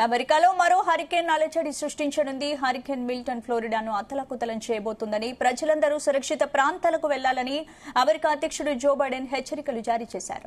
అమెరికాలో మరో హరికేన్ అలజడి సృష్టించనుంది. హరికేన్ మిల్టన్ ఫ్లోరిడాను అతలాకుతలం చేయబోతుందని, ప్రజలందరూ సురక్షిత ప్రాంతాలకు వెళ్లాలని అమెరికా అధ్యక్షుడు జో బైడెన్ హెచ్చరికలు జారీ చేశారు.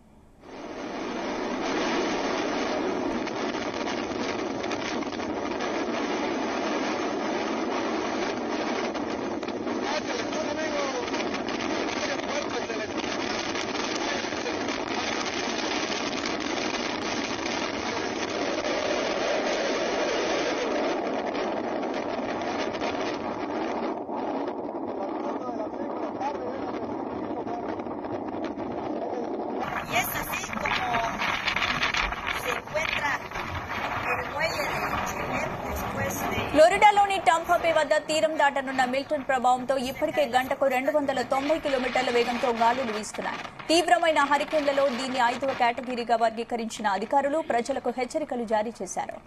Y es así como se encuentra el muelle de Chile después de... ఫ్లోరిడాలోని టాంపా బే వద్ద తీరం దాటనున్న మిల్టన్ ప్రభావంతో ఇప్పటికే గంటకు 290 కిలోమీటర్ల వేగంతో గాలులు వీస్తున్నాయి. తీవ్రమైన హరికేన్లలో దీన్ని 5వ కేటగిరీగా వర్గీకరించిన అధికారులు ప్రజలకు హెచ్చరికలు జారీ చేశారు.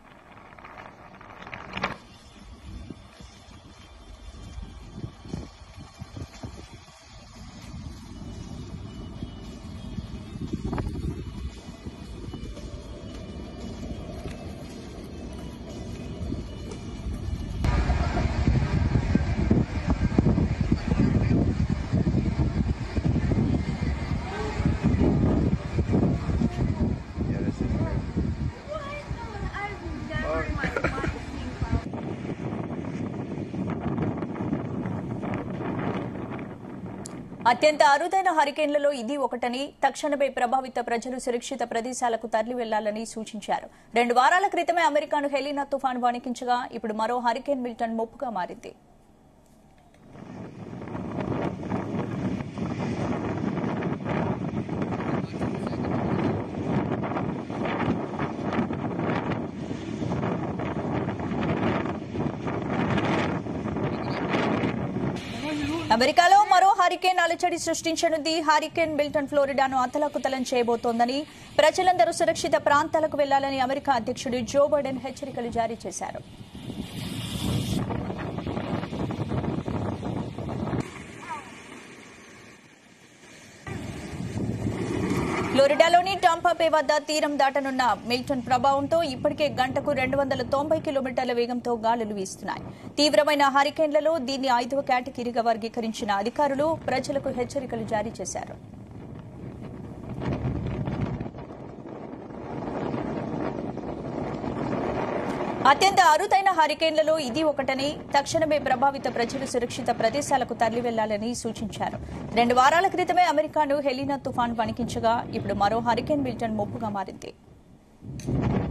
అత్యంత అరుదైన హరికేన్లలో ఇది ఒకటని, తక్షణమే ప్రభావిత ప్రజలు సురక్షిత ప్రదేశాలకు తరలి వెళ్లాలని సూచించారు. 2 వారాల క్రితమే అమెరికాను హెలీనా తుఫాను వణికించగా ఇప్పుడు మరో హరికేన్ మిల్టన్ ముప్పుగా మారింది. అమెరికాలో మరో హరికేన్ అలజడి సృష్టించనుంది. హరికేన్ మిల్టన్ ఫ్లోరిడాను అతలాకుతలం చేయబోతోందని, ప్రజలందరూ సురక్షిత ప్రాంతాలకు వెళ్లాలని అమెరికా అధ్యక్షుడు జో బైడెన్ హెచ్చరికలు జారీ చేశారు. ఫ్లోరిడాలోని టాంపా బే వద్ద తీరం దాటనున్న మిల్టన్ ప్రభావంతో ఇప్పటికే గంటకు 290 కిలోమీటర్ల వేగంతో గాలులు వీస్తున్నాయి. తీవ్రమైన హరికేన్లలో దీన్ని 5వ కేటగిరీగా వర్గీకరించిన అధికారులు ప్రజలకు హెచ్చరికలు జారీ చేశారు. అత్యంత అరుదైన హరికేన్లలో ఇది ఒకటని, తక్షణమే ప్రభావిత ప్రజలు సురక్షిత ప్రదేశాలకు తరలి వెళ్లాలని సూచించారు. 2 వారాల క్రితమే అమెరికాను హెలీనా తుఫాను వణికించగా ఇప్పుడు మరో హరికేన్ మిల్టన్ ముప్పుగా మారింది.